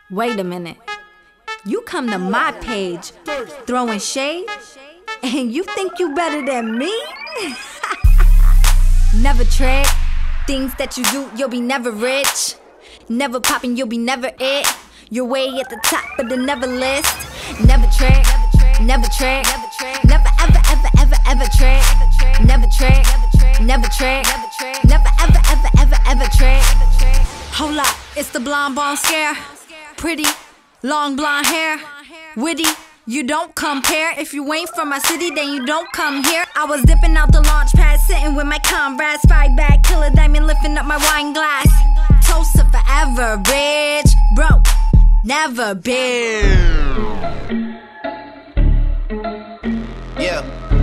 Wait a minute. You come to my page throwing shade, and you think you better than me? Never tread things that you do, you'll be never rich. Never popping, you'll be never it. You're way at the top of the never list. Never tread, never tread, never ever ever ever ever tread. Never tread, never tread, never ever ever ever ever tread. Hold up, it's the blonde bone scare. Pretty, long blonde hair, witty. You don't compare. If you ain't from my city, then you don't come here. I was dipping out the launch pad, sitting with my comrades. 5-bag killer diamond, lifting up my wine glass. Toast to forever, rich, broke, never been. Yeah.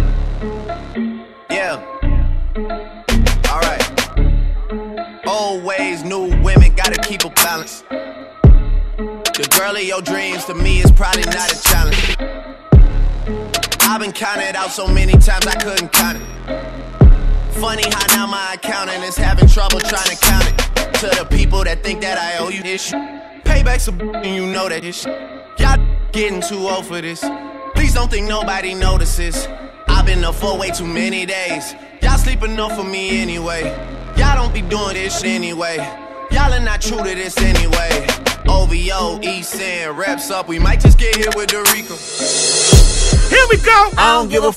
Alright. Old ways, new women, gotta keep a balance. The girl of your dreams to me is probably not a challenge. I've been counted out so many times I couldn't count it. Funny how now my accountant is having trouble trying to count it. To the people that think that I owe you this shit. Payback's a and you know that this shit. Y'all getting too old for this. Please don't think nobody notices. I've been up for way too many days. Y'all sleep enough for me anyway. Y'all don't be doing this shit anyway. Y'all are not true to this anyway. OVO, East End, reps up. We might just get hit with the Rico. Here we go. I don't give a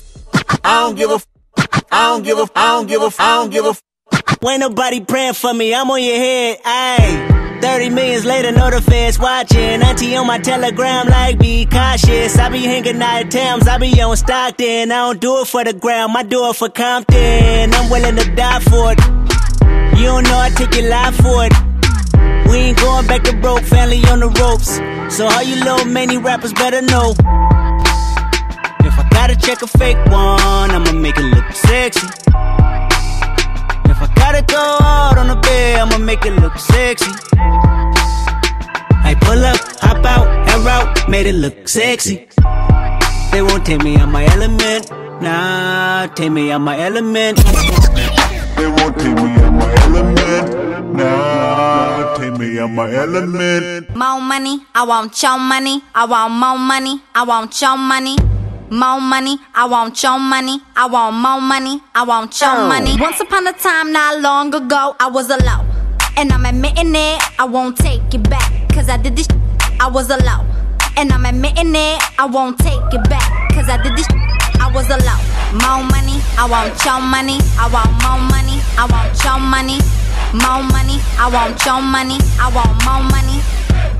Ain't nobody praying for me, I'm on your head, ayy. 30 millions later, know the feds watching. Auntie on my telegram like, be cautious. I be hanging out at Thames, I be on Stockton. I don't do it for the gram, I do it for Compton. I'm willing to die for it. You don't know I take your life for it. We ain't going back to broke, family on the ropes. So all you little many rappers better know. If I gotta check a fake one, I'ma make it look sexy. If I gotta go hard on the bed, I'ma make it look sexy. I pull up, hop out, and route, made it look sexy. They won't take me out my element. Nah, take me out my element. They won't take me out my element. Nah, take me out my element. More money, I want your money. I want more money, I want your money. More money, I want your money. I want more money, I want your money. Once upon a time, not long ago, I was alone. And I'm admitting it, I won't take it back. Cause I did this I was alone. And I'm admitting it, I won't take it back. Cause I did this I was alone. More money, I want your money. I want more money, I want your money. More money, I want your money. I want more money.